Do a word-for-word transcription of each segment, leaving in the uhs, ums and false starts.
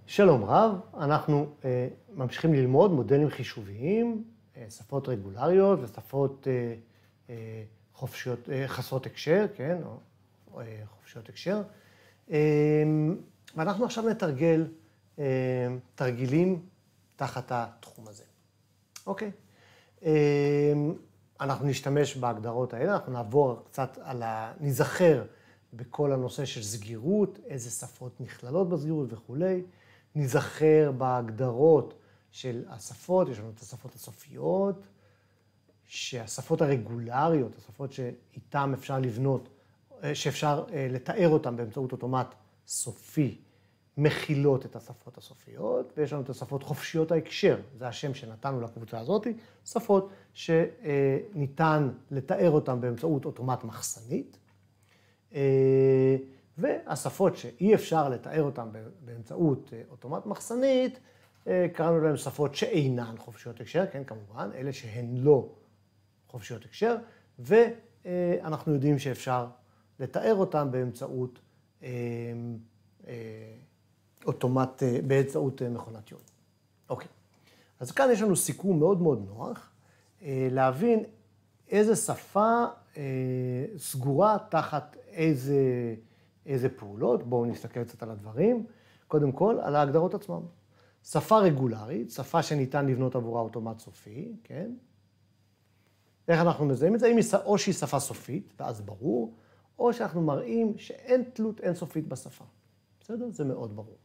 שלום רב, אנחנו אה, ממשיכים ללמוד מודלים חישוביים, אה, שפות רגולריות ושפות אה, אה, חופשיות, אה, חסרות הקשר, כן, או, או אה, חופשיות הקשר. אה, ואנחנו עכשיו נתרגל אה, תרגילים תחת התחום הזה. אוקיי. אה, אנחנו נשתמש בהגדרות האלה, אנחנו נעבור קצת על ה... נזכר בכל הנושא של סגירות, איזה שפות נכללות בסגירות וכולי. נזכר בהגדרות של השפות, יש לנו את השפות הסופיות, שהשפות הרגולריות, השפות שאיתן אפשר לבנות, שאפשר לתאר אותן באמצעות אוטומט סופי, מכילות את השפות הסופיות, ויש לנו את השפות חופשיות ההקשר, זה השם שנתנו לקבוצה הזאת, שפות שניתן לתאר אותן באמצעות אוטומט מחסנית, והשפות שאי אפשר לתאר אותן באמצעות אוטומט מחסנית, קראנו להן שפות שאינן חופשיות הקשר, כן, כמובן, אלה שהן לא חופשיות הקשר, ואנחנו יודעים שאפשר לתאר אותן באמצעות אוטומט, באמצעות מכונת יורי. אוקיי, אז כאן יש לנו סיכום מאוד מאוד נוח, להבין איזה שפה סגורה תחת איזה, איזה פעולות. בואו נסתכל קצת על הדברים. קודם כל, על ההגדרות עצמם. שפה רגולרית, שפה שניתן לבנות עבורה אוטומט סופי, כן? איך אנחנו מזהים את זה? או שהיא שפה סופית, ואז ברור, או שאנחנו מראים שאין תלות אינסופית בשפה. בסדר? זה מאוד ברור.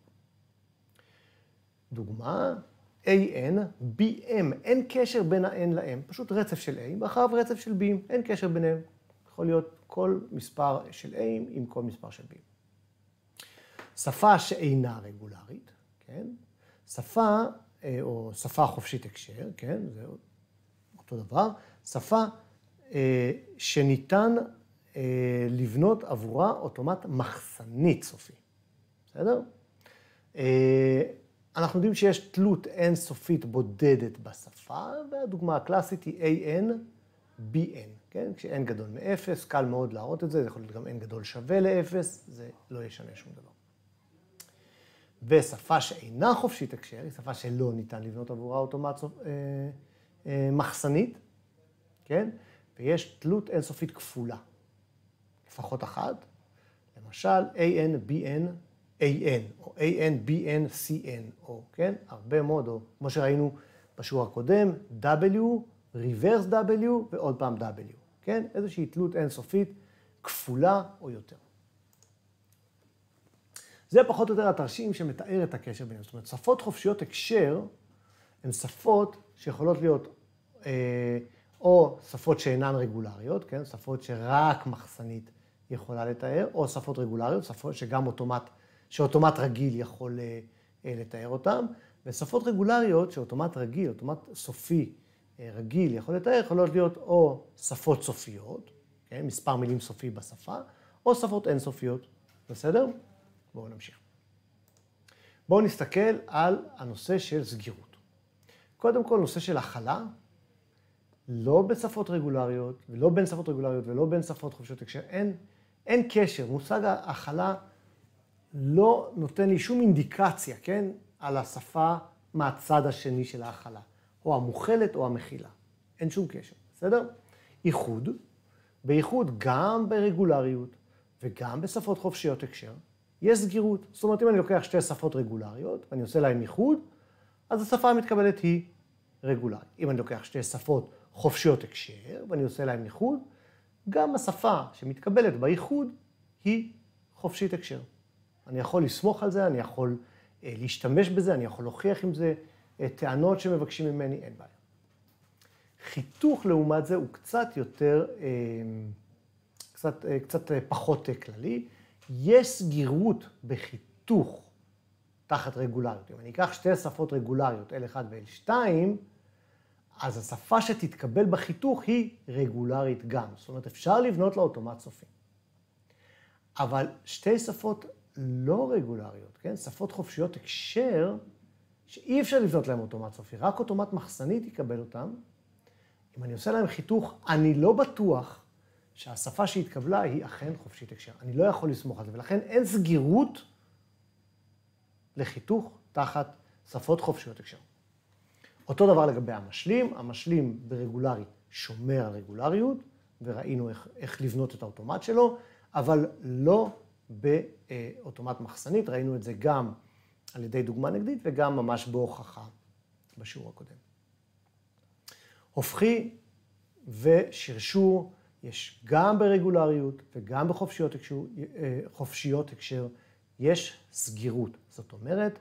דוגמה, איי אן, בי אם, אין קשר בין ה-N ל-M, פשוט רצף של A, ואחריו רצף של B, אין קשר ביניהם. יכול להיות כל מספר של A עם כל מספר של B. שפה שאינה רגולרית, כן? שפה, או שפה חופשית הקשר, כן? זה אותו דבר. שפה שניתן לבנות עבורה אוטומט מחסנית סופי. בסדר? אנחנו יודעים שיש תלות אינסופית בודדת בשפה, והדוגמה הקלאסית היא איי אן, בי אן, כן? כש-N גדול מ-אפס, קל מאוד להראות את זה, זה יכול להיות גם N גדול שווה ל-אפס, זה לא ישנה שום דבר. ושפה שאינה חופשית הקשר, היא שפה שלא ניתן לבנות עבורה אוטומט אה, אה, מחסנית, כן? ויש תלות אינסופית כפולה, לפחות אחת, למשל איי אן, בי אן, איי אן, או איי אן, בי אן, סי אן, או, כן? הרבה מאוד, או כמו שראינו בשיעור הקודם, W, reverse W, ועוד פעם W, כן? איזושהי תלות אינסופית, כפולה או יותר. זה פחות או יותר התרשים שמתאר את הקשר ביניהם. זאת אומרת, שפות חופשיות הקשר, הן שפות שיכולות להיות, אה, או שפות שאינן רגולריות, כן? שפות שרק מחסנית יכולה לתאר, או שפות רגולריות, שפות שגם אוטומט, שאוטומט רגיל יכול לתאר אותם, ושפות רגולריות שאוטומט רגיל, אוטומט סופי רגיל יכול לתאר, יכולות להיות או שפות סופיות, כן? מספר מילים סופי בשפה, או שפות אינסופיות. בסדר? בואו נמשיך. בואו נסתכל על הנושא של סגירות. קודם כל, נושא של הכלה, לא בשפות רגולריות, ולא בין שפות רגולריות, ולא בין שפות חופשיות הקשר, אין, אין קשר. מושג ההכלה לא נותן לי שום אינדיקציה, כן, על השפה מהצד השני של ההכלה, או המוכלת או המכילה. אין שום קשר, בסדר? ייחוד, בייחוד גם ברגולריות וגם בשפות חופשיות הקשר, יש סגירות. זאת אומרת, אם אני לוקח שתי שפות רגולריות ואני עושה להן ייחוד, אז השפה המתקבלת היא רגולרית. אם אני לוקח שתי שפות חופשיות הקשר ואני עושה להן ייחוד, גם השפה שמתקבלת בייחוד היא חופשית הקשר. אני יכול לסמוך על זה, אני יכול אה, להשתמש בזה, אני יכול להוכיח עם זה אה, טענות שמבקשים ממני, אין בעיה. חיתוך לעומת זה הוא קצת יותר, אה, קצת, אה, קצת אה, פחות אה, כללי. יש סגירות בחיתוך תחת רגולריות. אם אני אקח שתי שפות רגולריות, אל אחת ואל שתיים, אז השפה שתתקבל בחיתוך היא רגולרית גם. זאת אומרת, אפשר לבנות לה אוטומט סופי. אבל שתי שפות לא רגולריות, כן? שפות חופשיות הקשר, שאי אפשר לבנות להם אוטומט סופי, רק אוטומט מחסנית יקבל אותם. אם אני עושה להם חיתוך, אני לא בטוח שהשפה שהתקבלה היא אכן חופשית הקשר. אני לא יכול לסמוך על זה, ולכן אין סגירות לחיתוך תחת שפות חופשיות הקשר. אותו דבר לגבי המשלים, המשלים ברגולרי שומר על רגולריות, וראינו איך, איך לבנות את האוטומט שלו, אבל לא באוטומט מחסנית, ראינו את זה גם על ידי דוגמה נגדית וגם ממש בהוכחה בשיעור הקודם. הופכי ושרשור יש גם ברגולריות וגם בחופשיות הקשר, חופשיות הקשר, יש סגירות. זאת אומרת,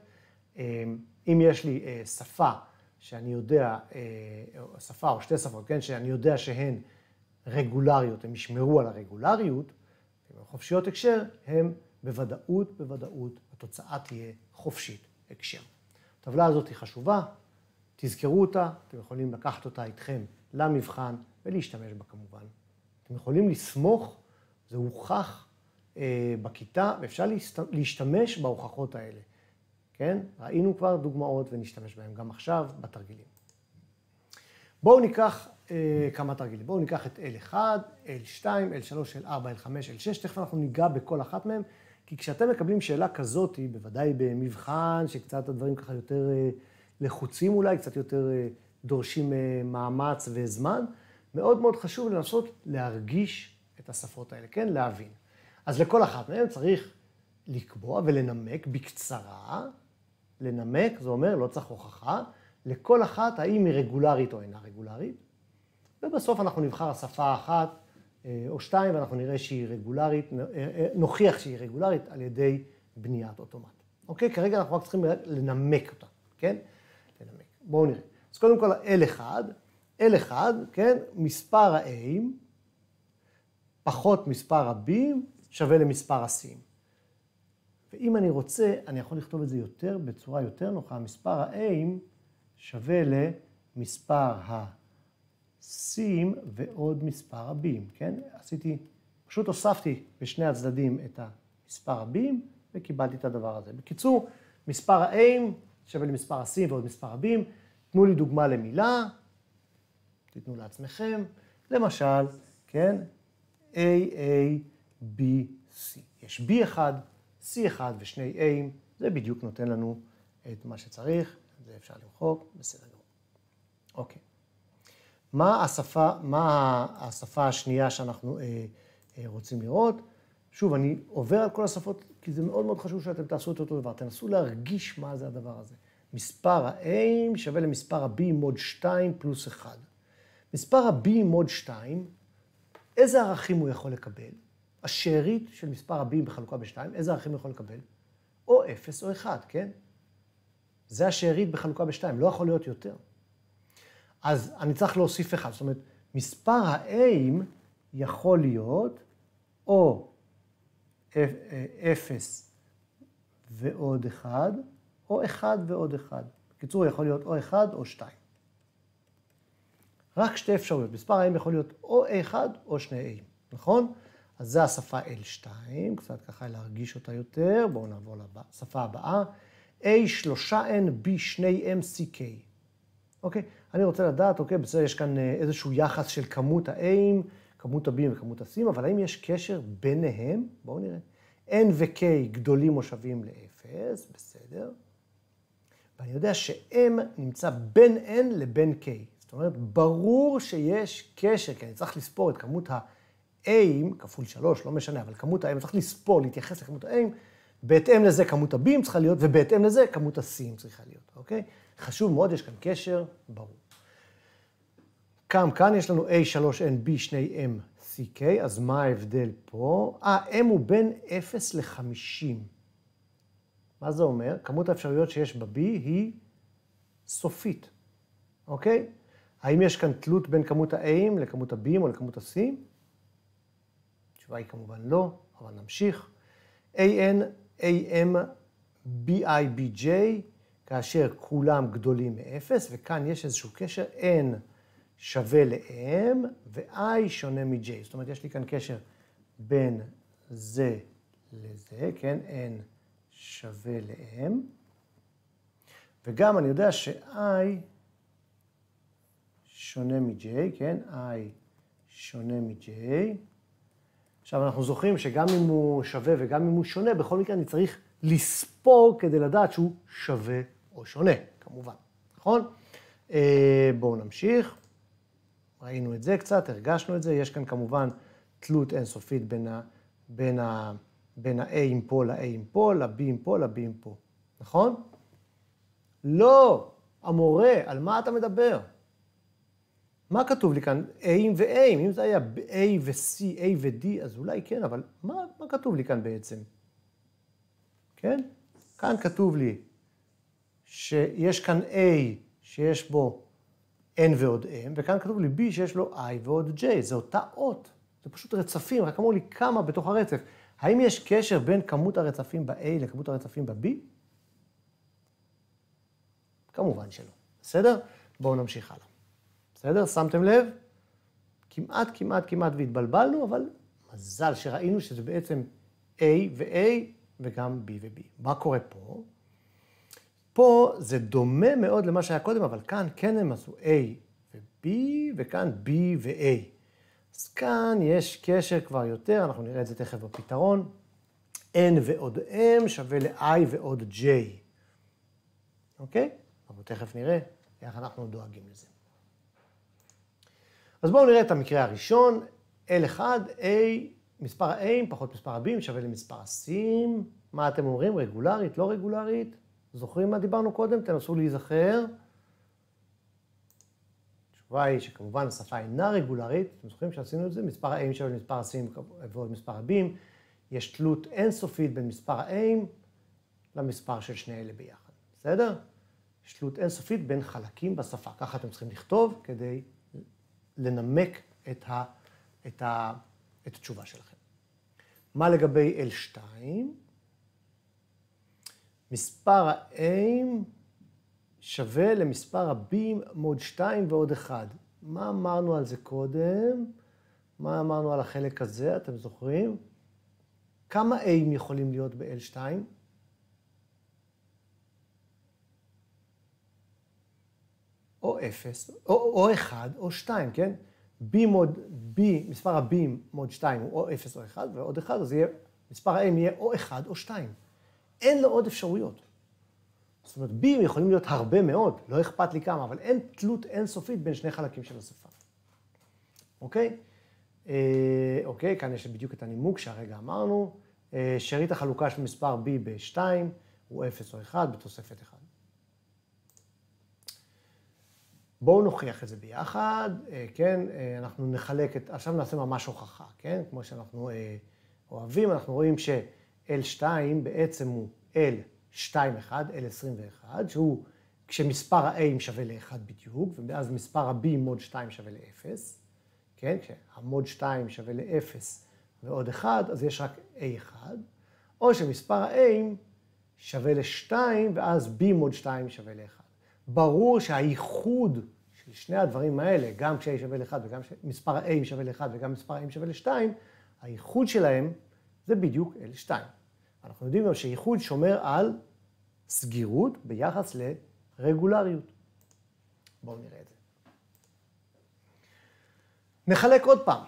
אם יש לי שפה שאני יודע, שפה או שתי שפות, כן, שאני יודע שהן רגולריות, הם ישמרו על הרגולריות, חופשיות הקשר הם בוודאות, בוודאות, התוצאה תהיה חופשית הקשר. הטבלה הזאת היא חשובה, תזכרו אותה, אתם יכולים לקחת אותה איתכם למבחן ולהשתמש בה כמובן. אתם יכולים לסמוך, זה הוכח אה, בכיתה, ואפשר להשתמש בהוכחות האלה. כן? ראינו כבר דוגמאות ונשתמש בהן גם עכשיו בתרגילים. בואו ניקח אה, כמה תרגילים. בואו ניקח את אל אחת, אל שתיים, אל שלוש, אל ארבע, אל חמש, אל שש. תכף אנחנו ניגע בכל אחת מהן, כי כשאתם מקבלים שאלה כזאת, בוודאי במבחן, שקצת הדברים ככה יותר אה, לחוצים אולי, קצת יותר אה, דורשים אה, מאמץ וזמן, מאוד מאוד חשוב לנסות להרגיש את השפות האלה, כן? להבין. אז לכל אחת מהן צריך לקבוע ולנמק בקצרה, לנמק, זה אומר, לא צריך הוכחה, לכל אחת האם היא רגולרית או אינה רגולרית, ובסוף אנחנו נבחר שפה אחת או שתיים, ואנחנו נראה שהיא רגולרית, נוכיח שהיא רגולרית על ידי בניית אוטומט. אוקיי? כרגע אנחנו רק צריכים לנמק אותה, כן? לנמק. בואו נראה. אז קודם כל, אל אחד, אל אחד, כן? מספר ה-A פחות מספר ה-B שווה למספר ה-C. ואם אני רוצה, אני יכול לכתוב את זה יותר, בצורה יותר נוחה, מספר ה-A שווה למספר ה-C ועוד מספר ה-B, כן? עשיתי, פשוט הוספתי בשני הצדדים את המספר ה-B וקיבלתי את הדבר הזה. בקיצור, מספר ה-A שווה למספר ה-C ועוד מספר ה-B. תנו לי דוגמה למילה, תיתנו לעצמכם, למשל, כן? A, A, B, C. יש B אחד, C אחד ושני A, זה בדיוק נותן לנו את מה שצריך, זה אפשר למחוק, בסדר גמור. אוקיי. מה השפה, מה השפה השנייה שאנחנו אה, אה, רוצים לראות? שוב, אני עובר על כל השפות, כי זה מאוד מאוד חשוב שאתם תעשו את אותו דבר. תנסו להרגיש מה זה הדבר הזה. מספר ה-A שווה למספר ה-B מוד שתיים פלוס אחד. מספר ה-B מוד שתיים, איזה ערכים הוא יכול לקבל? השארית של מספר ה-B בחלוקה ב-שתיים, איזה ערכים הוא יכול לקבל? או אפס או אחד, כן? זה השארית בחלוקה ב-שתיים, לא יכול להיות יותר. אז אני צריך להוסיף אחד, זאת אומרת, מספר ה-A יכול להיות או אפס ועוד אחד, או אחד ועוד אחד. בקיצור, יכול להיות או אחד או שתיים. רק שתי אפשרויות. מספר ה-A יכול להיות או A אחד או שני A, נכון? אז זה השפה אל שתיים, קצת ככה להרגיש אותה יותר. בואו נעבור לשפה הבאה. A שלושה N, B שני M, C K. אוקיי? אני רוצה לדעת, אוקיי, בסדר, יש כאן איזשהו יחס של כמות ה-A'ים, כמות ה-B'ים וכמות ה-C'ים, אבל האם יש קשר ביניהם? בואו נראה. N ו-K גדולים או שווים ל-אפס, בסדר. ואני יודע ש-M נמצא בין N לבין K. זאת אומרת, ברור שיש קשר, כי אני צריך לספור את כמות ה-A'ים, כפול שלוש, לא משנה, אבל כמות ה-A'ים, צריך לספור, להתייחס לכמות ה-A'ים, בהתאם לזה כמות ה-B'ים צריכה להיות, ובהתאם לזה כמות ה-C'ים צריכה להיות, אוקיי? חשוב מאוד, יש כאן קשר, ברור. כאן, כאן יש לנו A שלוש N, B שני M, C K, אז מה ההבדל פה? אה, M הוא בין אפס ל-חמישים. מה זה אומר? כמות האפשרויות שיש ב-B היא סופית, אוקיי? האם יש כאן תלות בין כמות ה-A'ים לכמות ה-B'ים או לכמות ה-C'ים? התשובה היא כמובן לא, אבל נמשיך. A N, A M, B I, B J, כאשר כולם גדולים מ-אפס, וכאן יש איזשהו קשר, N שווה ל-M ו-I שונה מ-J. זאת אומרת, יש לי כאן קשר בין זה לזה, כן? N שווה ל-M. וגם אני יודע ש-I שונה מ-J, כן? I שונה מ-J. עכשיו, אנחנו זוכרים שגם אם הוא שווה וגם אם הוא שונה, בכל מקרה אני צריך לספור כדי לדעת שהוא שווה או שונה, כמובן, נכון? בואו נמשיך. ראינו את זה קצת, הרגשנו את זה. יש כאן כמובן תלות אינסופית בין ה... בין ה... בין ה-A עם פה ל-A עם פה, ל-B עם פה, ל-B עם פה, נכון? לא, המורה, על מה אתה מדבר? מה כתוב לי כאן? A ו-A, אם זה היה A ו-C, A ו-D, אז אולי כן, אבל מה, מה כתוב לי כאן בעצם? כן? כאן כתוב לי שיש כאן A שיש בו N ועוד M, וכאן כתוב לי B שיש לו I ועוד J, זה אותה אות. זה פשוט רצפים, רק אמרו לי כמה בתוך הרצף. האם יש קשר בין כמות הרצפים ב-A לכמות הרצפים ב-B? כמובן שלא. בסדר? בואו נמשיך הלאה. בסדר? שמתם לב? כמעט, כמעט, כמעט והתבלבלנו, אבל מזל שראינו שזה בעצם A ו-A וגם B ו-B. מה קורה פה? פה זה דומה מאוד למה שהיה קודם, אבל כאן כן הם עשו A ו-B וכאן B ו-A. אז כאן יש קשר כבר יותר, אנחנו נראה את זה תכף בפתרון. N ועוד M שווה ל-I ועוד J. אוקיי? אבל תכף נראה איך אנחנו דואגים לזה. אז בואו נראה את המקרה הראשון. L אחד, A, מספר ה-A פחות מספר ה-B שווה למספר ה-C. מה אתם אומרים? רגולרית, לא רגולרית? זוכרים מה דיברנו קודם? תנסו להיזכר. התשובה היא שכמובן השפה אינה רגולרית. אתם זוכרים שעשינו את זה? מספר ה-A שווה למספר ה-C ועוד מספר ה-B. יש תלות אינסופית בין מספר ה-A למספר של שני אלה ביחד. בסדר? יש תלות אינסופית בין חלקים בשפה. ככה אתם צריכים לכתוב כדי לנמק את, ה, את, ה, את התשובה שלכם. מה לגבי L שתיים? מספר ה-A שווה למספר ה-B מוד שתיים ועוד אחד. מה אמרנו על זה קודם? מה אמרנו על החלק הזה? אתם זוכרים? כמה A יכולים להיות ב-L שתיים? או אפס, או, או אחד, או שתיים, כן? B מוד, B, מספר ה-B מוד שתיים הוא או אפס או אחד, ועוד אחד, אז יהיה, מספר ה-M יהיה או אחד או שתיים. אין לו עוד אפשרויות. זאת אומרת, B יכולים להיות הרבה מאוד, לא אכפת לי כמה, אבל אין תלות אינסופית בין שני חלקים של השפה. אוקיי? אה, אוקיי, כאן יש בדיוק את הנימוק שהרגע אמרנו. אה, שארית החלוקה של מספר B ב-שתיים הוא אפס או אחד בתוספת אחד. בואו נוכיח את זה ביחד, כן, אנחנו נחלק את, עכשיו נעשה ממש הוכחה, כן, כמו שאנחנו אוהבים, אנחנו רואים ש-L שתיים בעצם הוא L שתיים אחד, L עשרים ואחת, שהוא כשמספר ה-A שווה ל-אחד בדיוק, ואז מספר ה-B מוד שתיים שווה ל-אפס, כן, כשהמוד שתיים שווה ל-אפס ועוד אחד, אז יש רק A אחד, או שמספר ה-A שווה ל-שתיים, ואז B מוד שתיים שווה ל-אחד. ברור שהייחוד של שני הדברים האלה, גם כש-A שווה ל-אחד וגם מספר ה-A שווה ל-אחד וגם מספר ה-M שווה ל-שתיים, הייחוד שלהם זה בדיוק L שתיים. אנחנו יודעים גם שייחוד שומר על סגירות ביחס לרגולריות. בואו נראה את זה. נחלק עוד פעם.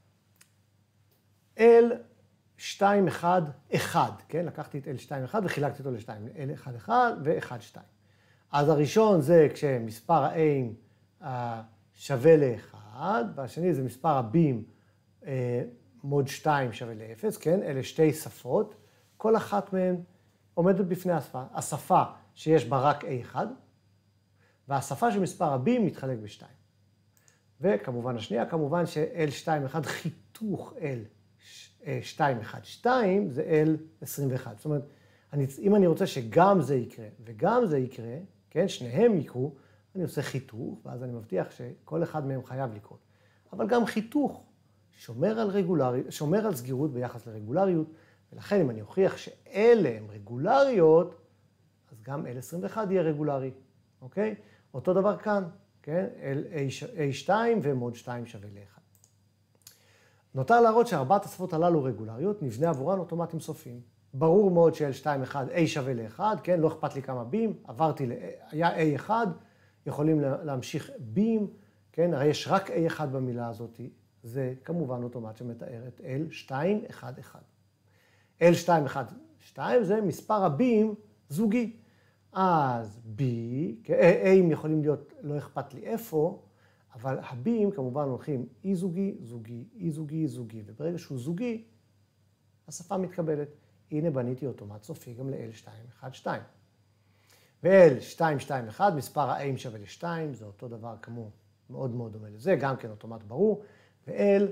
L שתיים אחד אחד, כן? לקחתי את L שתיים אחד וחילקתי אותו ל-שתיים, L אחד אחד ו-אחד שתיים. אז הראשון זה כשמספר ה-A שווה ל-אחד, והשני זה מספר ה-B מוד שתיים שווה ל-אפס, כן? אלה שתי שפות, כל אחת מהן עומדת בפני השפה. השפה שיש בה רק A אחד, והשפה של מספר ה-B מתחלק ב-שתיים. וכמובן השנייה, כמובן ש-L שתיים אחד חיתוך L שתיים אחד שתיים זה L עשרים ואחת. זאת אומרת, אני, אם אני רוצה שגם זה יקרה וגם זה יקרה, כן, שניהם יקרו, אני עושה חיתוך, ואז אני מבטיח שכל אחד מהם חייב לקרות. אבל גם חיתוך שומר על רגולריות, שומר על סגירות ביחס לרגולריות, ולכן אם אני אוכיח שאלה הם רגולריות, אז גם L עשרים ואחת יהיה רגולרי, אוקיי? אותו דבר כאן, כן? A שתיים ומוד שתיים שווה ל-אחד. נותר להראות שארבעת השפות הללו רגולריות, נבנה עבורן אוטומטים סופיים. ברור מאוד ש-L שתיים אחד, A שווה ל-אחד, כן? לא אכפת לי כמה B'ים, עברתי, היה A אחד, יכולים להמשיך B'ים, כן? הרי יש רק A אחד במילה הזאת, זה כמובן אוטומט שמתאר את L שתיים אחת אחת. L שתיים אחת שתיים זה מספר הבים זוגי. אז B, A'ים יכולים להיות לא אכפת לי איפה, אבל הבים כמובן הולכים אי זוגי, זוגי, אי זוגי, זוגי, וברגע שהוא זוגי, השפה מתקבלת. הנה בניתי אוטומט סופי גם ל-L שתיים אחת שתיים. ו-L שתיים שתיים אחת, מספר ה-A'ים שווה ל-שתיים, זה אותו דבר כמו מאוד מאוד דומה לזה, גם כן אוטומט ברור. ו-L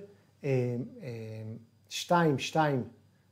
שתיים שתיים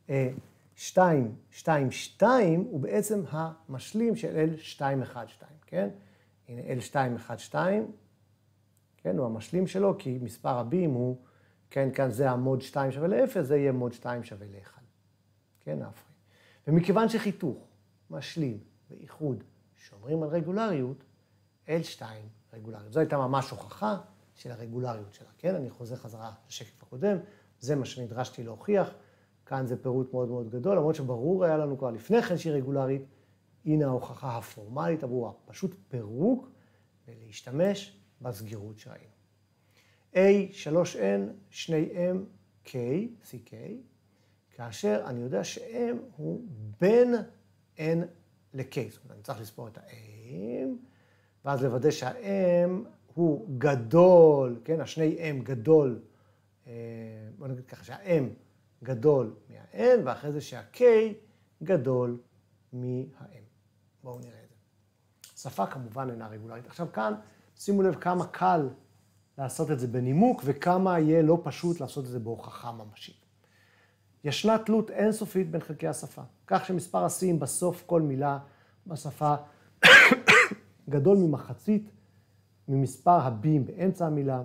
שתיים הוא בעצם המשלים של L שתיים אחת שתיים, כן? הנה L שתיים אחת שתיים, כן, הוא המשלים שלו, כי מספר הבים הוא, כן, כאן זה המוד שתיים שווה ל-אפס, זה יהיה מוד שתיים שווה ל-אחד. כן, ההפרעה. ומכיוון שחיתוך, משלים ואיחוד שומרים על רגולריות, L שתיים רגולריות. זו הייתה ממש הוכחה של הרגולריות שלה, כן? אני חוזר חזרה לשקף הקודם, זה מה שנדרשתי להוכיח. כאן זה פירוט מאוד מאוד גדול, למרות שברור היה לנו כבר לפני כן שהיא רגולרית, הנה ההוכחה הפורמלית עבורה, פשוט פירוק ולהשתמש בסגירות שראינו. A, שלוש N, שני M, K, C K, כאשר אני יודע ש-M הוא בין N ל-K, זאת אומרת, אני צריך לספור את ה-M, ואז לוודא שה-M הוא גדול, כן, השני M גדול, בוא נגיד ככה, שה-M גדול מה-N, ואחרי זה שה-K גדול מה-M. בואו נראה את זה. שפה כמובן אינה רגולרית. עכשיו כאן, שימו לב כמה קל לעשות את זה בנימוק, וכמה יהיה לא פשוט לעשות את זה בהוכחה ממשית. ישנה תלות אינסופית בין חלקי השפה, כך שמספר השיאים בסוף כל מילה בשפה גדול ממחצית ממספר הבים באמצע המילה,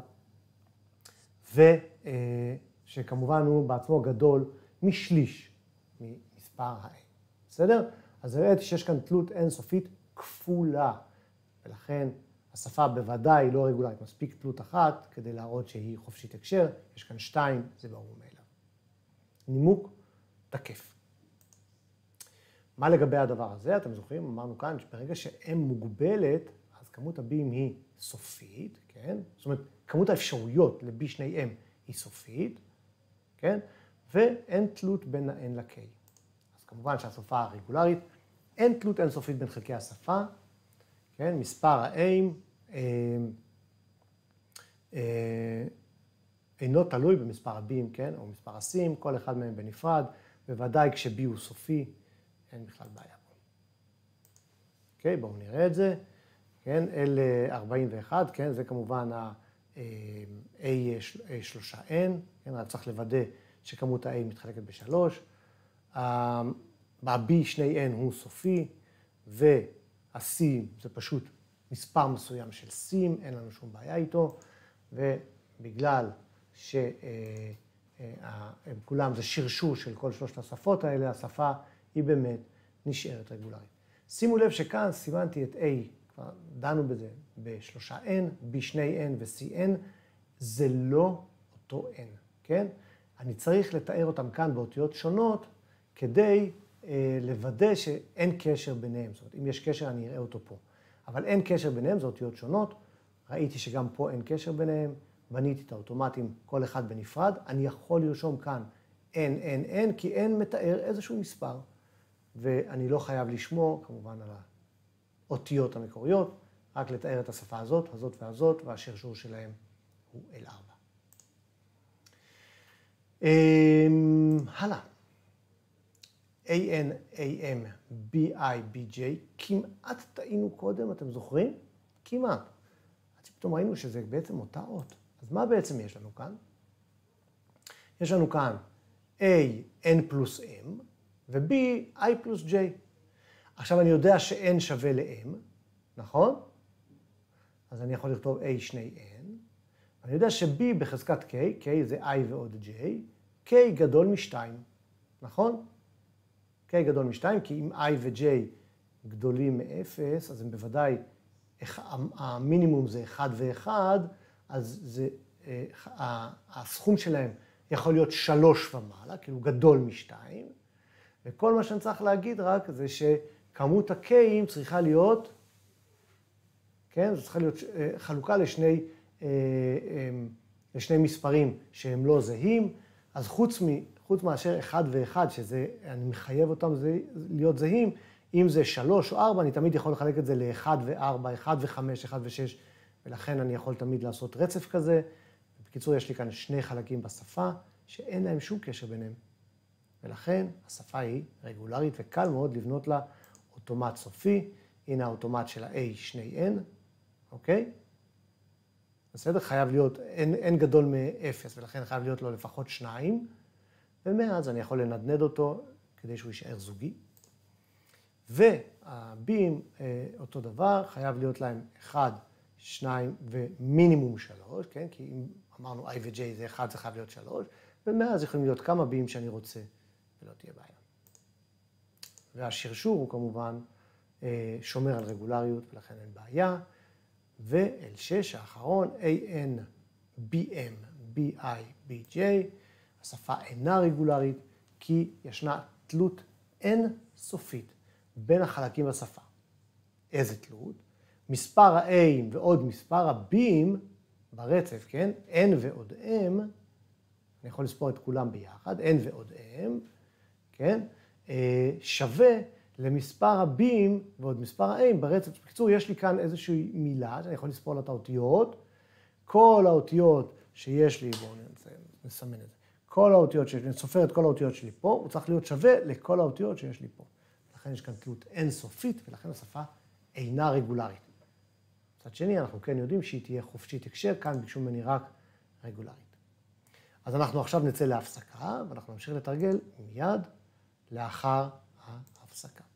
ושכמובן הוא בעצמו גדול משליש ממספר ה-N. בסדר? אז ראיתי שיש כאן תלות אינסופית כפולה, ולכן השפה בוודאי לא רגולרית, מספיק תלות אחת כדי להראות שהיא חופשית הקשר, יש כאן שתיים, זה ברור מאליו. נימוק תקף. מה לגבי הדבר הזה? אתם זוכרים, אמרנו כאן שברגע ש-M מוגבלת, אז כמות הבים היא סופית, כן? זאת אומרת, כמות האפשרויות ל-B שני M היא סופית, כן? ואין תלות בין ה-N ל-K. אז כמובן שהשפה הרגולרית, אין תלות אינסופית בין חלקי השפה, כן? מספר ה-A'ים אה, אה, אינו תלוי במספר ה-B'ים, כן? או מספר ה-C'ים, כל אחד מהם בנפרד, בוודאי כש-B הוא סופי, אין בכלל בעיה פה. אוקיי, בואו נראה את זה. כן, L ארבעים ואחת, כן, זה כמובן ה-A שלוש N, כן, רק צריך לוודא שכמות ה-A מתחלקת בשלוש. ב-B שני N הוא סופי, וה-C זה פשוט מספר מסוים של C'ים, אין לנו שום בעיה איתו, ובגלל שהם כולם זה שרשור של כל שלושת השפות האלה, השפה היא באמת נשארת רגולרית. שימו לב שכאן סימנתי את A, כבר דנו בזה, בשלושה N, B שני N ו-C N, זה לא אותו N, כן? אני צריך לתאר אותם כאן באותיות שונות, כדי אה, לוודא שאין קשר ביניהם. זאת אומרת, אם יש קשר אני אראה אותו פה. אבל אין קשר ביניהם, זה אותיות שונות. ראיתי שגם פה אין קשר ביניהם, בניתי את האוטומטים כל אחד בנפרד. אני יכול לרשום כאן N, N, N, כי N מתאר איזשהו מספר, ואני לא חייב לשמור, כמובן, על האותיות המקוריות, רק לתאר את השפה הזאת, הזאת והזאת, והשרשור שלהם הוא L ארבע. הלאה. A N, A M, B I, B J, כמעט טעינו קודם, אתם זוכרים? כמעט. עד שפתאום ראינו שזה בעצם אותה אות. אז מה בעצם יש לנו כאן? יש לנו כאן A, N פלוס M, ו-B, I פלוס J. עכשיו אני יודע ש-N שווה ל-M, נכון? אז אני יכול לכתוב A שני N. אני יודע ש-B בחזקת K, K זה I ועוד J, K גדול משתיים, נכון? K גדול משתיים, כי אם I ו-J גדולים מ-אפס, אז הם בוודאי, המינימום זה אחד ואחד, אז זה, הסכום שלהם יכול להיות שלוש ומעלה, כאילו גדול משתיים, וכל מה שאני צריך להגיד רק זה שכמות ה-K'ים צריכה להיות, כן, זו צריכה להיות חלוקה לשני לשני מספרים שהם לא זהים, אז חוץ, מ, חוץ מאשר אחד ואחד, שזה, אני מחייב אותם זה, להיות זהים, אם זה שלוש או ארבע, אני תמיד יכול לחלק את זה לאחד וארבע, אחד וחמש, אחד ושש, ולכן אני יכול תמיד לעשות רצף כזה. בקיצור, יש לי כאן שני חלקים בשפה, שאין להם שום קשר ביניהם. ולכן השפה היא רגולרית, וקל מאוד לבנות לה אוטומט סופי. הנה האוטומט של ה-A שני N, אוקיי? בסדר? חייב להיות, אין, אין גדול מ-אפס, ולכן חייב להיות לו לפחות שניים, ומאז אני יכול לנדנד אותו כדי שהוא יישאר זוגי. והביאים, אותו דבר, חייב להיות להם אחד, שניים ומינימום שלוש, כן? כי אם אמרנו I ו-J זה אחד, זה חייב להיות שלוש, ומאז יכולים להיות כמה ביאים שאני רוצה, ולא תהיה בעיה. והשרשור הוא כמובן שומר על רגולריות, ולכן אין בעיה. ו-אל שש האחרון, A N B M B I B J, השפה אינה רגולרית, כי ישנה תלות אין סופית בין החלקים בשפה. איזה תלות? מספר ה-A'ים ועוד מספר ה-B'ים ברצף, כן? N ועוד M, אני יכול לספור את כולם ביחד, N ועוד M, כן? שווה למספר ה-B'ים ועוד מספר ה-A'ים ברצף. בקיצור, יש לי כאן איזושהי מילה, שאני יכול לספור לה את האותיות. כל האותיות שיש לי, בואו נסמן את זה. כל האותיות שיש לי, אני סופר את כל האותיות שלי פה, הוא צריך להיות שווה לכל האותיות שיש לי פה. לכן יש כאן תלות אינסופית, ולכן השפה אינה רגולרית. מצד שני, אנחנו כן יודעים שהיא תהיה חופשית הקשר, כאן ביקשו ממני רק רגולרית. אז אנחנו עכשיו נצא להפסקה, ואנחנו נמשיך לתרגל מיד לאחר ההפסקה.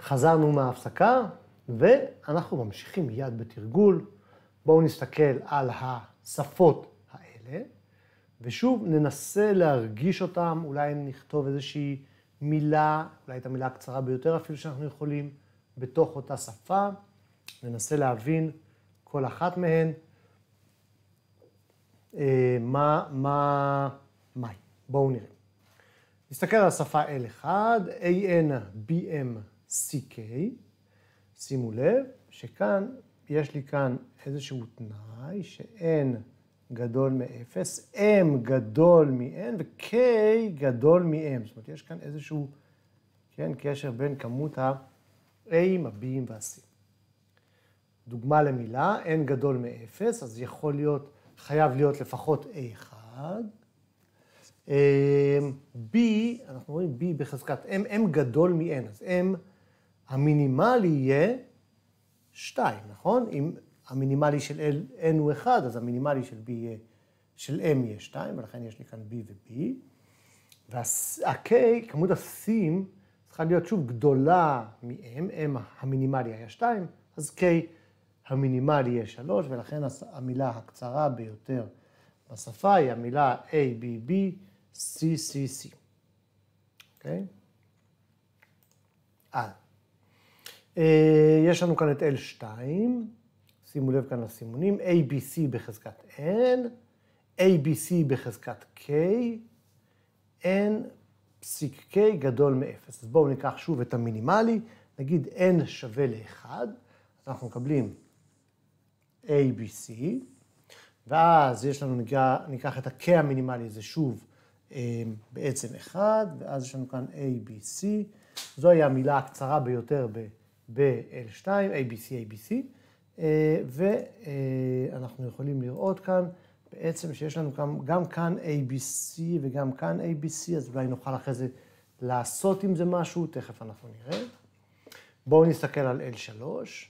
חזרנו מההפסקה, ואנחנו ממשיכים מיד בתרגול. בואו נסתכל על השפות האלה, ושוב ננסה להרגיש אותם, אולי נכתוב איזושהי מילה, אולי את המילה הקצרה ביותר אפילו שאנחנו יכולים, בתוך אותה שפה. ננסה להבין כל אחת מהן, מה, מה, מהי. בואו נראה. נסתכל על השפה אל אחד, איי אן בי אם סי קיי. שימו לב שכאן, יש לי כאן איזשהו תנאי, ש-n גדול מ-אפס, m גדול מ-n ו-k גדול מ-m. זאת אומרת, יש כאן איזשהו, כן, קשר בין כמות ה-A'ים, ה-B'ים וה-C'ים. דוגמה למילה, n גדול מ-אפס, אז יכול להיות, חייב להיות לפחות A אחד. B, אנחנו רואים B בחזקת M, M גדול מ-N, אז M המינימלי יהיה שתיים, נכון? אם המינימלי של N הוא אחד, אז המינימלי של B יהיה, של M יהיה שתיים, ולכן יש לי כאן B ו-B. וה-K, כמות ה-C'ים, צריכה להיות שוב גדולה מ-M, M המינימלי היה שתיים, אז K המינימלי יהיה שלוש, ולכן המילה הקצרה ביותר בשפה היא המילה A, B, B, C, C, C. אוקיי? הלאה. יש לנו כאן את אל שתיים, שימו לב כאן לסימונים, איי בי סי בחזקת N, איי בי סי בחזקת K, N פסיק K גדול מ-אפס. אז בואו ניקח שוב את המינימלי, נגיד N שווה ל-אחד, אז אנחנו מקבלים איי בי סי, ואז יש לנו, ניקח את ה-K המינימלי, זה שוב בעצם אחד, ואז יש לנו כאן איי בי סי, זוהי המילה הקצרה ביותר ב-אל שתיים, איי בי סי, איי בי סי, ואנחנו יכולים לראות כאן בעצם שיש לנו גם כאן איי בי סי וגם כאן איי בי סי, אז אולי נוכל אחרי זה לעשות עם זה משהו, תכף אנחנו נראה. בואו נסתכל על אל שלוש.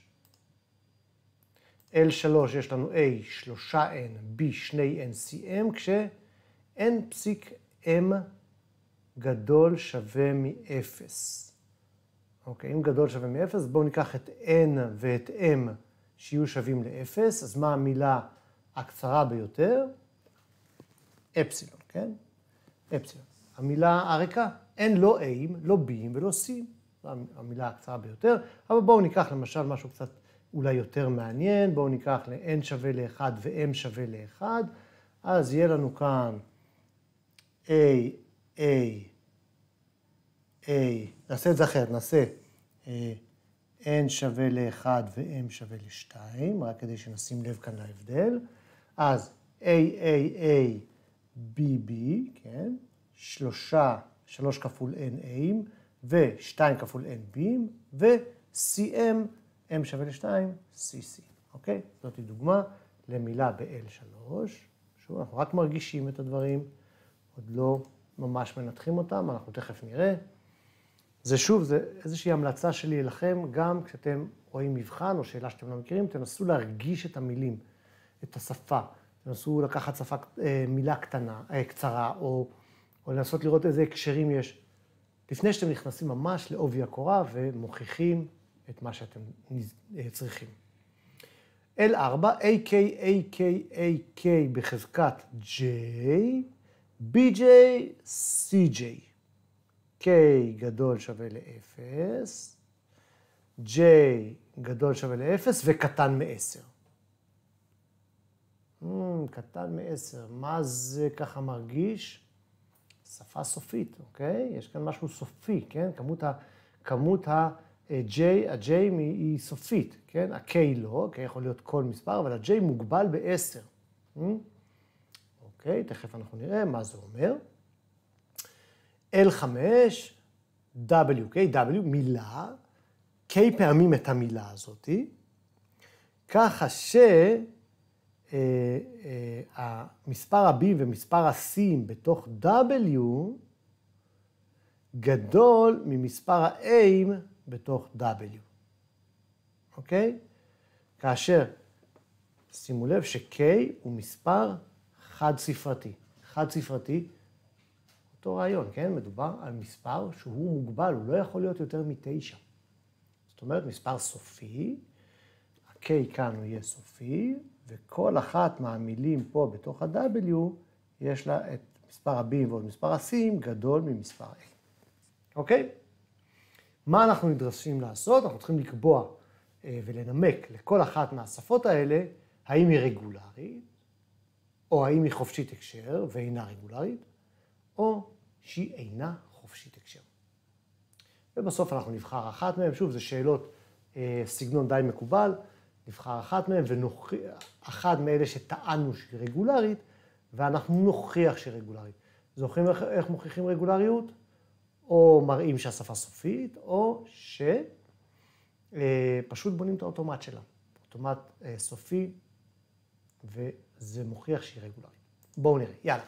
אל שלוש יש לנו A שלושה N, B שני N, C M, כש-N פסיק M גדול שווה מ-אפס. אוקיי, אם גדול שווה מ-אפס, בואו ניקח את N ואת M שיהיו שווים ל-אפס, אז מה המילה הקצרה ביותר? אפסילון, כן? אפסילון. המילה הריקה, אין לא A'ים, לא B'ים ולא C'ים. זו המילה הקצרה ביותר, אבל בואו ניקח למשל משהו קצת אולי יותר מעניין, בואו ניקח ל-N שווה ל-אחד ו-M שווה ל-אחד, אז יהיה לנו כאן A, A, A, נעשה את זה אחרת, נעשה N שווה ל-אחד ו-M שווה ל-שתיים, רק כדי שנשים לב כאן להבדל. אז A, A, A, B, B, כן? שלושה, שלוש כפול N, A'ים, ו-שתיים כפול N, B'ים, ו-C, M, M שווה ל-שתיים, C, C. אוקיי? זאת דוגמה למילה ב-אל שלוש. שוב, אנחנו רק מרגישים את הדברים, עוד לא ממש מנתחים אותם, אנחנו תכף נראה. זה שוב, זה איזושהי המלצה שלי אליכם, גם כשאתם רואים מבחן או שאלה שאתם לא מכירים, תנסו להרגיש את המילים, את השפה. תנסו לקחת שפה, מילה קטנה, קצרה, או, או לנסות לראות איזה הקשרים יש, לפני שאתם נכנסים ממש לעובי הקורה ומוכיחים את מה שאתם צריכים. אל ארבע, איי קיי, איי קיי, איי קיי בחזקת J, בי ג'יי, סי ג'יי. K גדול שווה ל-אפס, J גדול שווה ל-אפס וקטן מ-עשר. Hmm, קטן מ-עשר, מה זה ככה מרגיש? שפה סופית, אוקיי? יש כאן משהו סופי, כן? כמות ה... כמות ה-J, ה-J היא סופית, כן? ה-K לא, K יכול להיות כל מספר, אבל ה-J מוגבל ב-עשר. Hmm? אוקיי, תכף אנחנו נראה מה זה אומר. אל חמש, W, K, W, מילה, K פעמים את המילה הזאת, ככה שהמספר ה-B ומספר ה-C בתוך W גדול ממספר ה-A בתוך W. אוקיי? כאשר, שימו לב ש-K הוא מספר חד ספרתי. חד ספרתי, אותו רעיון, כן? מדובר על מספר שהוא מוגבל, הוא לא יכול להיות יותר מתשע. אומרת, מספר סופי, ה-K כאן הוא יהיה סופי, וכל אחת מהמילים פה בתוך ה-W, יש לה את מספר ה-B'ים ועוד מספר ה-C'ים גדול ממספר A. אוקיי? מה אנחנו נדרשים לעשות? אנחנו צריכים לקבוע ולנמק לכל אחת מהשפות האלה, האם היא רגולרית, או האם היא חופשית הקשר ואינה רגולרית, או שהיא אינה חופשית הקשר. ובסוף אנחנו נבחר אחת מהן, שוב, זה שאלות אה, סגנון די מקובל, נבחר אחת מהן ונוכיח, אחת מאלה שטענו שהיא רגולרית, ואנחנו נוכיח שהיא רגולרית. זוכרים איך, איך מוכיחים רגולריות? או מראים שהשפה סופית, או שפשוט בונים את האוטומט שלה. אוטומט אה, סופי, וזה מוכיח שהיא רגולרית. בואו נראה, יאללה.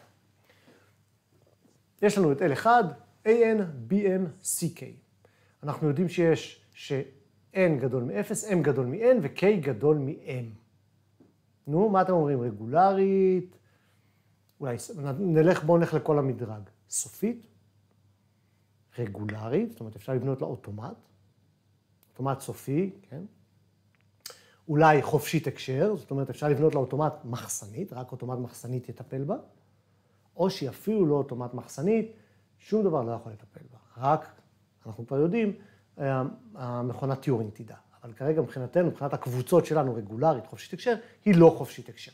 יש לנו את L אחד, A N, B M, C K. אנחנו יודעים שיש ש-N גדול מ-אפס, M גדול מ-N ו-K גדול מ-M. נו, מה אתם אומרים? רגולרית? אולי נלך, בואו נלך לכל המדרג. סופית, רגולרית, זאת אומרת אפשר לבנות לה אוטומט, אוטומט סופי, כן? אולי חופשית הקשר, זאת אומרת אפשר לבנות לה אוטומט מחסנית, רק אוטומט מחסנית יטפל בה, או שהיא אפילו לא אוטומט מחסנית, שום דבר לא יכול לטפל בה. רק, אנחנו כבר יודעים, המכונת טיורינג תדע. אבל כרגע מבחינתנו, מבחינת הקבוצות שלנו, רגולרית, חופשית הקשר, היא לא חופשית הקשר.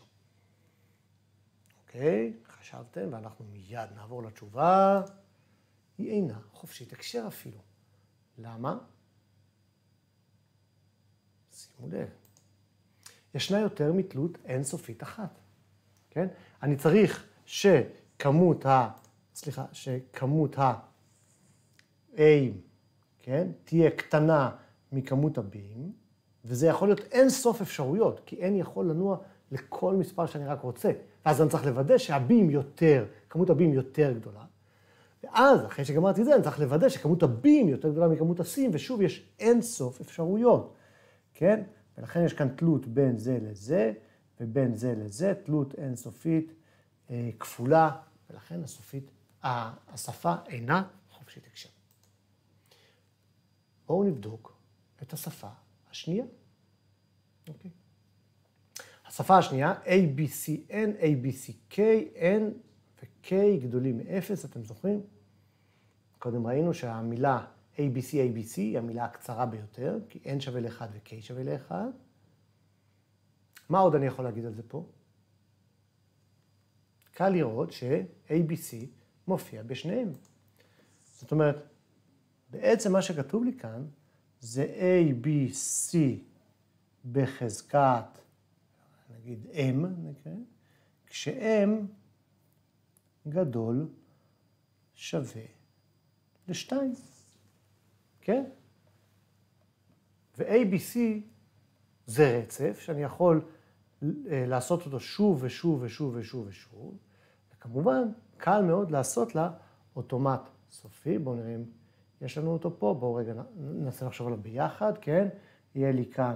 אוקיי, חשבתם, ואנחנו מיד נעבור לתשובה. היא אינה חופשית הקשר אפילו. למה? שימו לב. ישנה יותר מתלות אינסופית אחת. כן? אני צריך שכמות ה... סליחה, שכמות ה-A, כן, תהיה קטנה מכמות ה-B'ים, וזה יכול להיות אין סוף אפשרויות, כי N יכול לנוע לכל מספר שאני רק רוצה. ואז אני צריך לוודא שה-B'ים יותר, כמות ה-B'ים יותר גדולה. ואז, אחרי שגמרתי את זה, אני צריך לוודא שכמות ה-B'ים יותר גדולה מכמות ה-C'ים, ושוב, יש אין סוף אפשרויות, כן? ולכן יש כאן תלות בין זה לזה, ובין זה לזה, תלות אינסופית אה, כפולה, ולכן הסופית, השפה אינה חופשית הקשר. בואו נבדוק את השפה השנייה. אוקיי. השפה השנייה, A, B, C, N, A, B, C, K, N ו-K גדולים מ-אפס, אתם זוכרים? קודם ראינו שהמילה A, B, C, A, B, C היא המילה הקצרה ביותר, כי N שווה ל-אחד ו-K שווה ל-אחד. מה עוד אני יכול להגיד על זה פה? קל לראות ש-A, B, C מופיע בשניהם. זאת אומרת, בעצם מה שכתוב לי כאן זה A, B, C בחזקת, נגיד M, נקרא, כש-M גדול שווה ל-שתיים, כן? ו-A, B, C זה רצף שאני יכול לעשות אותו שוב ושוב ושוב ושוב ושוב, וכמובן קל מאוד לעשות לה אוטומט סופי. בואו נראה אם יש לנו אותו פה, בואו רגע ננסה לחשוב עליו ביחד, כן? יהיה לי כאן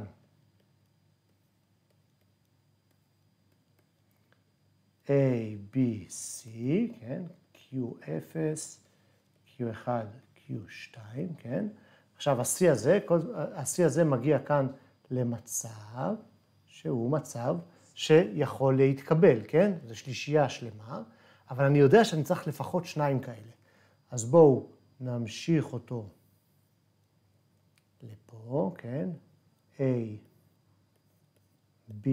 A, B, C, כן? Q אפס, Q אחד, Q שתיים, כן? עכשיו, ה-C הזה, ה-C הזה מגיע כאן למצב שהוא מצב שיכול להתקבל, כן? זו שלישייה שלמה, אבל אני יודע שאני צריך לפחות שניים כאלה. אז בואו נמשיך אותו לפה, כן? A, B,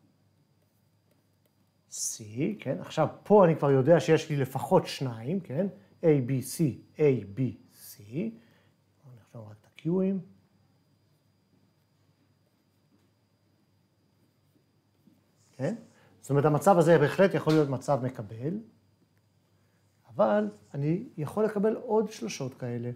C, כן? עכשיו, פה אני כבר יודע שיש לי לפחות שניים, כן? A, B, C, A, B, C. בואו נחשוב רק את ה-Q'ים. כן? זאת אומרת, המצב הזה בהחלט יכול להיות מצב מקבל, אבל אני יכול לקבל עוד שלושות כאלה.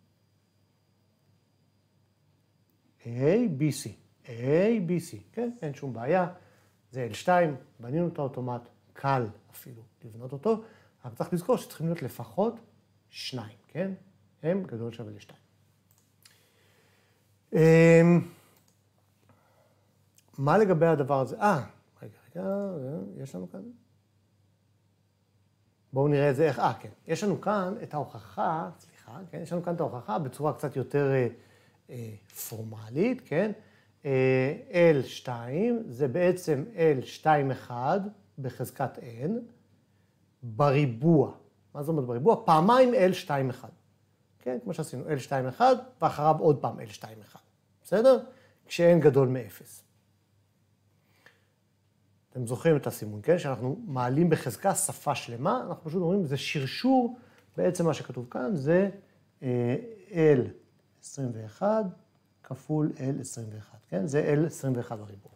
A, B, C, A, B, C, כן? אין שום בעיה. זה L שתיים, בנינו את האוטומט, קל אפילו לבנות אותו, אבל צריך לזכור שצריכים להיות לפחות שניים, כן? M גדול שווה ל-שתיים. מה לגבי הדבר הזה? אה, רגע, רגע, יש לנו כאן? בואו נראה את זה איך, אה, כן. יש לנו כאן את ההוכחה, סליחה, כן? יש לנו כאן את ההוכחה בצורה קצת יותר פורמלית, כן? אל שתיים זה בעצם אל שתיים אחד בחזקת n בריבוע. מה זאת אומרת בריבוע? פעמיים אל שתיים אחד. כן? כמו שעשינו, אל שתיים אחד ואחריו עוד פעם אל שתיים אחד. בסדר? כש-n גדול מ-אפס. אתם זוכרים את הסימון, כן? שאנחנו מעלים בחזקה שפה שלמה, אנחנו פשוט אומרים, זה שרשור, בעצם מה שכתוב כאן זה אל עשרים ואחת כפול אל עשרים ואחת, כן? זה אל עשרים ואחת בריבוע.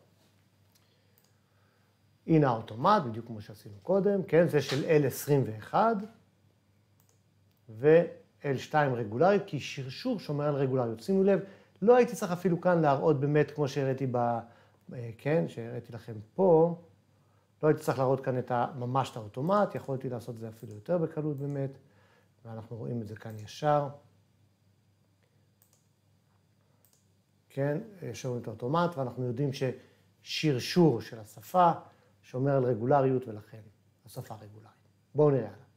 הנה האוטומט, בדיוק כמו שעשינו קודם, כן? זה של אל עשרים ואחת ו-אל שתיים רגולרית, כי שרשור שומר על רגולריות. שימו לב, לא הייתי צריך אפילו כאן להראות באמת, כמו שהראיתי ב... כן? שהראיתי לכם פה, לא הייתי צריך להראות כאן את ממש את האוטומט, יכולתי לעשות את זה אפילו יותר בקלות באמת, ואנחנו רואים את זה כאן ישר. כן, שומרים את האוטומט, ואנחנו יודעים ששרשור של השפה שומר על רגולריות, ולכן השפה רגולרית. בואו נראה הלאה.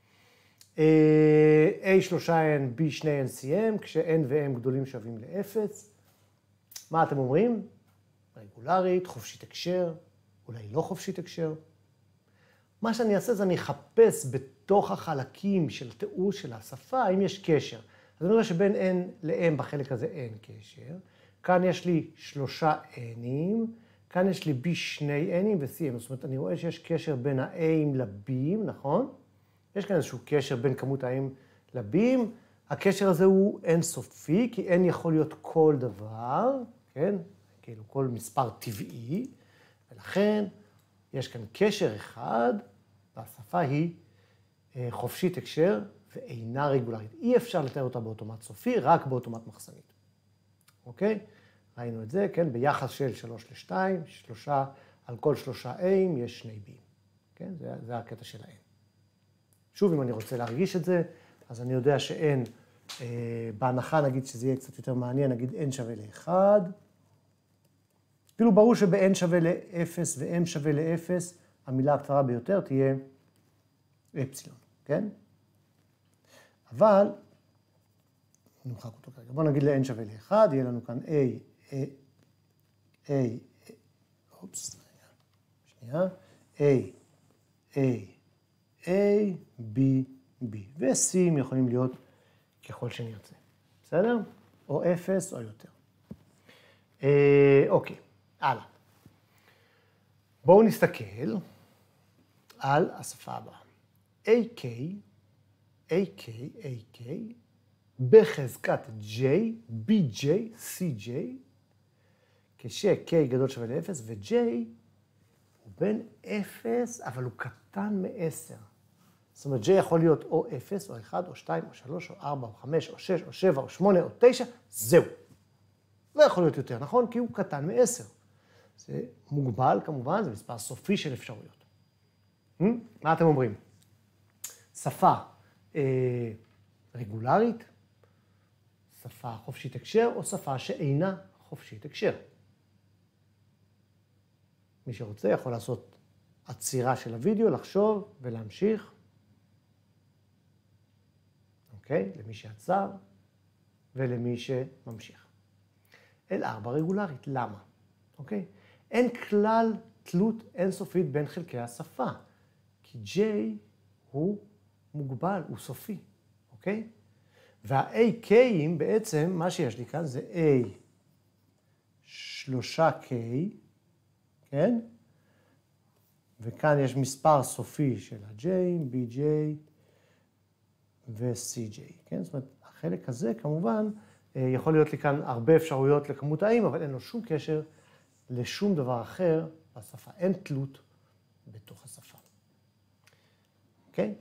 A שלוש N, B שתיים N, C M, כש-N ו-M גדולים שווים ל-אפס. מה אתם אומרים? רגולרית, חופשית הקשר, אולי לא חופשית הקשר. מה שאני אעשה זה אני אחפש בתוך החלקים של תיאור של השפה, האם יש קשר. אז אני רואה שבין N ל-M בחלק הזה אין קשר. כאן יש לי שלושה N'ים, כאן יש לי B שני N'ים ו-C M. זאת אומרת, אני רואה שיש קשר בין ה-A'ים ל-B'ים, נכון? יש כאן איזשהו קשר בין כמות ה-A'ים ל-B'ים. הקשר הזה הוא אינסופי, כי N יכול להיות כל דבר, כן? כאילו כל מספר טבעי, ולכן יש כאן קשר אחד, והשפה היא חופשית הקשר ואינה רגולרית. אי אפשר לתאר אותה באוטומט סופי, רק באוטומט מחסנית. אוקיי? ראינו את זה, כן? ביחס של שלוש לשתיים, שלושה, על כל שלושה A'ים יש שני B'ים. כן? זה, זה הקטע של ה-N. שוב, אם אני רוצה להרגיש את זה, אז אני יודע ש-N, אה, בהנחה נגיד שזה יהיה קצת יותר מעניין, נגיד N שווה ל-אחד. כאילו ברור שב-N שווה ל-אפס ו-M שווה ל-אפס, המילה הקצרה ביותר תהיה אפסילון, כן? אבל, נמחק אותו כרגע, בואו נגיד ל-N שווה ל-אחד, יהיה לנו כאן A, A, A, A, אופס, שנייה, A, A, A, B, B, ו-C'ים יכולים להיות ככל שנרצה, בסדר? או אפס או יותר. אוקיי, הלאה. בואו נסתכל על השפה הבאה. איי קיי, איי קיי, איי קיי, בחזקת J, בי ג'יי, סי ג'יי, כש-K גדול שווה ל-אפס, ו-J הוא בין אפס, אבל הוא קטן מ-עשר. זאת אומרת, J יכול להיות או אפס, או אחד, או שתיים, או שלוש, או ארבע, או חמש, או שש, או שבע, או שמונה, או תשע, זהו. לא יכול להיות יותר, נכון? כי הוא קטן מ-עשר. זה מוגבל, כמובן, זה מספר סופי של אפשרויות. מה אתם אומרים? שפה אה, רגולרית, שפה חופשית הקשר, או שפה שאינה חופשית הקשר. מי שרוצה יכול לעשות עצירה של הוידאו, לחשוב ולהמשיך. אוקיי? למי שעצר ולמי שממשיך. אל ארבע רגולרית, למה? אוקיי? אין כלל תלות אינסופית בין חלקי השפה, כי J הוא מוגבל, הוא סופי, אוקיי? וה-איי קיי בעצם, מה שיש לי כאן זה A שלושה K, כן? וכאן יש מספר סופי של ה-J, בי ג'יי ו-סי ג'יי, כן? זאת אומרת, החלק הזה כמובן יכול להיות לי כאן הרבה אפשרויות לכמות ה-A'ים, אבל אין לו שום קשר לשום דבר אחר בשפה. אין תלות בתוך השפה. אוקיי?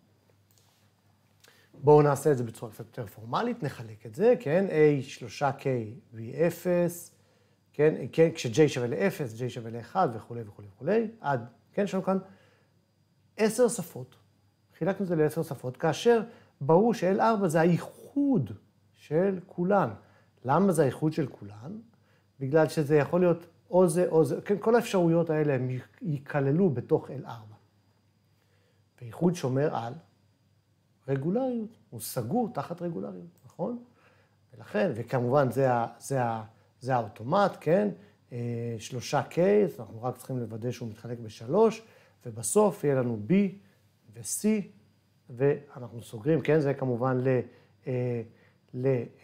בואו נעשה את זה בצורה קצת יותר פורמלית, נחלק את זה, כן? A שלושה K ו אפס, כן? כן? כש-J שווה ל-אפס, J שווה ל-אחד וכו' וכו' וכו', עד, כן? יש לנו כאן עשר שפות. חילקנו את זה לעשר שפות, כאשר ברור ש-אל ארבע זה הייחוד של כולן. למה זה הייחוד של כולן? בגלל שזה יכול להיות או זה או זה, כן, כל האפשרויות האלה הם ייכללו בתוך אל ארבע. וייחוד שומר על רגולריות, הוא סגור תחת רגולריות, נכון? ולכן, וכמובן זה, ה, זה, ה, זה האוטומט, כן? שלושה קייס, אנחנו רק צריכים לוודא שהוא מתחלק בשלוש, ובסוף יהיה לנו B ו-C, ואנחנו סוגרים, כן? זה כמובן ל... ל...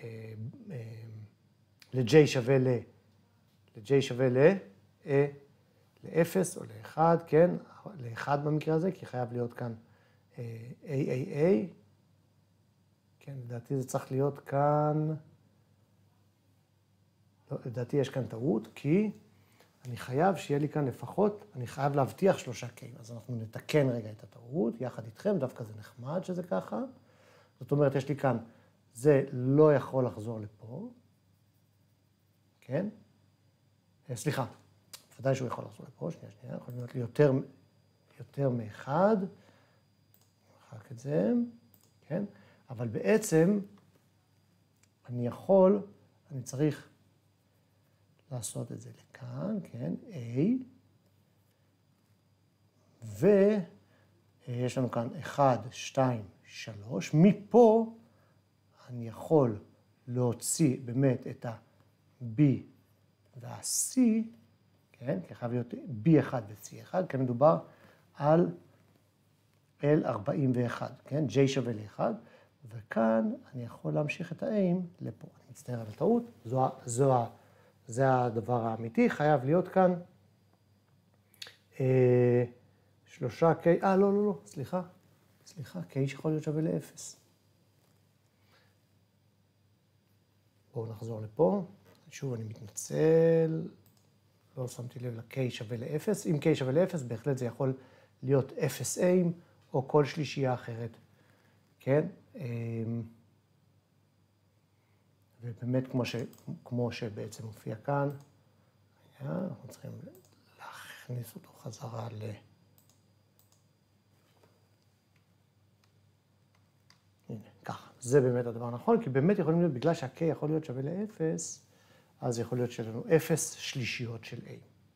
ל-J שווה ל... ל-J שווה ל... ל-אפס או ל-אחד, כן? ל-אחד במקרה הזה, כי חייב להיות כאן A A A. כן, לדעתי זה צריך להיות כאן... לא, לדעתי יש כאן טעות, כי אני חייב שיהיה לי כאן לפחות, אני חייב להבטיח שלושה K. אז אנחנו נתקן רגע את הטעות, יחד איתכם, דווקא זה נחמד שזה ככה. זאת אומרת, יש לי כאן, זה לא יכול לחזור לפה. כן? סליחה, ודאי שהוא יכול לחזור לפה, שנייה, שנייה, יכול להיות לי יותר, יותר מאחד. נמחק את זה, כן? אבל בעצם, אני יכול, אני צריך לעשות את זה לכאן, כן? A. ויש לנו כאן אחת, שתיים, שלוש. מפה אני יכול להוציא באמת את ה-B וה-C, כן? כי חייב להיות B אחד ו-C אחד, כי מדובר על L ארבעים ואחת, כן? J שווה ל-אחד, וכאן אני יכול להמשיך את ה-A לפה. אני מצטער על הטעות, זו, זו, זה הדבר האמיתי, חייב להיות כאן אה, שלושה K, אה, לא, לא, לא, סליחה, סליחה, K שיכול להיות שווה ל-אפס. בואו נחזור לפה. שוב, אני מתנצל, לא שמתי לב ל-K שווה ל-אפס. אם K שווה ל-אפס, בהחלט זה יכול להיות אפס A או כל שלישייה אחרת, כן? ובאמת, כמו, ש, כמו שבעצם מופיע כאן, אנחנו צריכים להכניס אותו חזרה ל... הנה, ככה. זה באמת הדבר הנכון, כי באמת יכולים להיות, בגלל שה-K יכול להיות שווה ל-אפס, אז יכול להיות שיש לנו אפס שלישיות של A.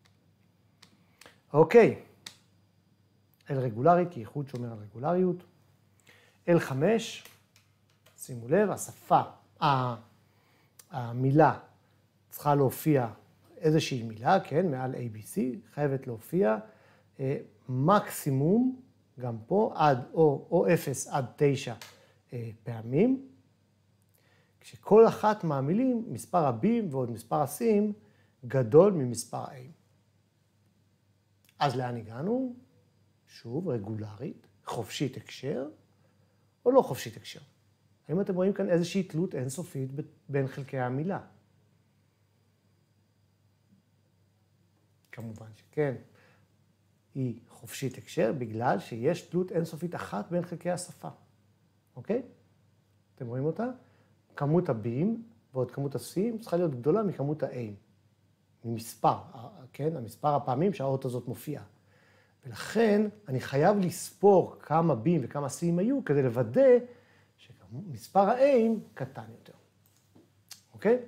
אוקיי. L רגולרי, כי איחוד שומר על רגולריות. L חמש, שימו לב, השפה, המילה צריכה להופיע איזושהי מילה, כן, מעל A B C, חייבת להופיע מקסימום, גם פה, עד או, או אפס עד תשע פעמים, כשכל אחת מהמילים, מספר הבי'ים ועוד מספר הסי'ים, גדול ממספר ה'אים. אז לאן הגענו? שוב, רגולרית, חופשית הקשר, או לא חופשית הקשר? האם אתם רואים כאן איזושהי תלות אינסופית בין חלקי המילה? כמובן שכן. היא חופשית הקשר בגלל שיש תלות אינסופית אחת בין חלקי השפה. אוקיי? אתם רואים אותה? כמות הבי'ים ועוד כמות הסי'ים צריכה להיות גדולה מכמות ה'אים. ממספר, כן? המספר הפעמים שהאות הזאת מופיעה. ולכן אני חייב לספור כמה בי'ים וכמה סי'ים היו כדי לוודא שמספר ה'אים קטן יותר. אוקיי?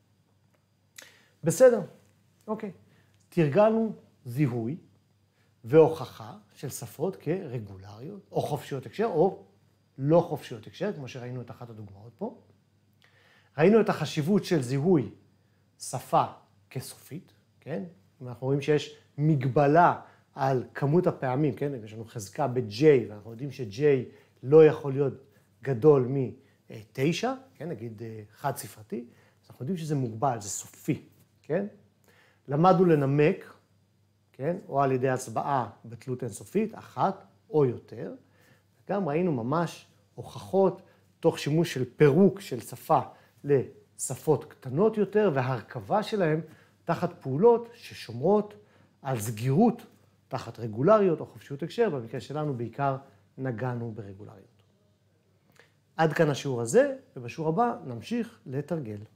בסדר. אוקיי. תרגלנו זיהוי והוכחה של שפות כרגולריות, או חופשיות הקשר, או לא חופשיות הקשר, כמו שראינו את אחת הדוגמאות פה. ראינו את החשיבות של זיהוי שפה כסופית, כן? אנחנו רואים שיש מגבלה על כמות הפעמים, כן? יש לנו חזקה ב-J, ואנחנו יודעים ש-J לא יכול להיות גדול מ-תשע, כן? נגיד חד ספרתי, אז אנחנו יודעים שזה מוגבל, זה סופי, כן? למדנו לנמק, כן? או על ידי הצבעה בתלות אינסופית, אחת או יותר. וגם ראינו ממש הוכחות תוך שימוש של פירוק של שפה לשפות קטנות יותר, והרכבה שלהם תחת פעולות ששומרות על סגירות תחת רגולריות או חופשיות הקשר. במקרה שלנו בעיקר נגענו ברגולריות. עד כאן השיעור הזה, ובשיעור הבא נמשיך לתרגל.